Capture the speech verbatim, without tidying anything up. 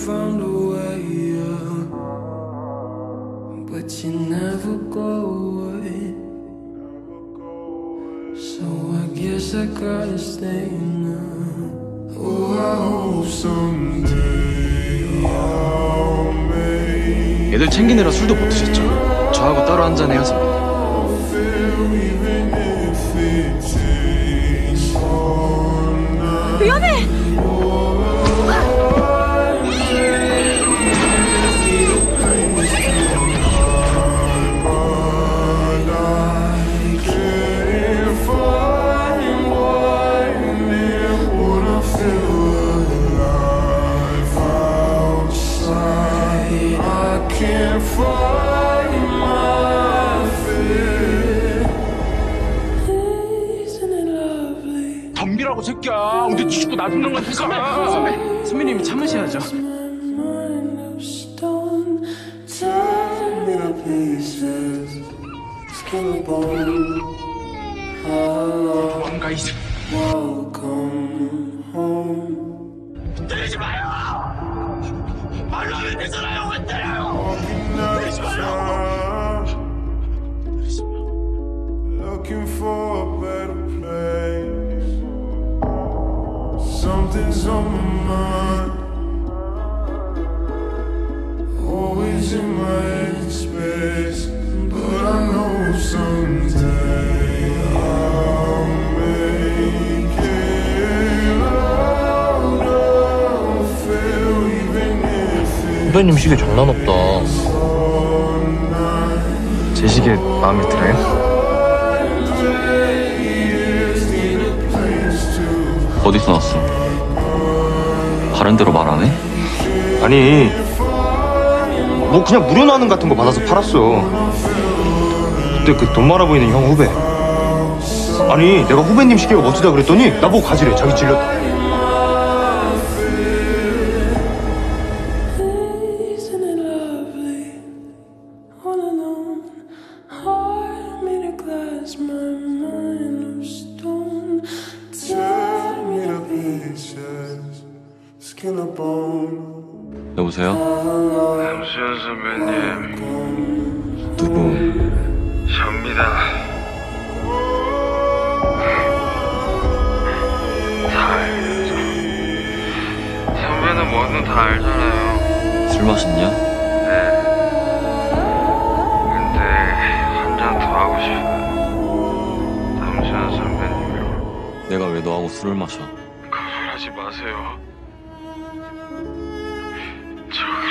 found a way, yeah. But you never go away. So I guess I gotta stay now. Oh, I hope someday I'll make 애들 챙기느라 술도 못 드셨죠? 저하고 따로 한잔해요, 선배님. 위험해! 덤비라고 새끼야. 근데 니 죽고 나 죽는 거니까. 선배, 선배, 선배님이 참으셔야죠. 도망가 이 새끼. 때리지 마요. 말로 하면 되잖아요. 왜 때려요? 때리지 마요. 때리지 마. Looking for a better place. Something's on my mind. Always in my head space. But I know someday I'll make it out of fear, even if it's 후배님 시계 장난 없다. 제 시계 마음에 들어요? 어디서 났어? 다른 데로 말 안 해? 아니, 뭐 그냥 무료 나눔 같은 거 받아서 팔았어. 그때 그 돈 많아 보이는 형 후배. 아니, 내가 후배님 시계가 멋지다 그랬더니 나보고 가지래. 자기 질렸다. 여보세요? 남수현 선배님, 누구? 접니다. 다 알죠. 선배는 뭐든 다 알잖아요. 술 마셨냐? 네. 근데 한 잔 더 하고 싶어요. 남수현 선배님이랑. 내가 왜 너하고 술을 마셔? 거절하지 마세요. 저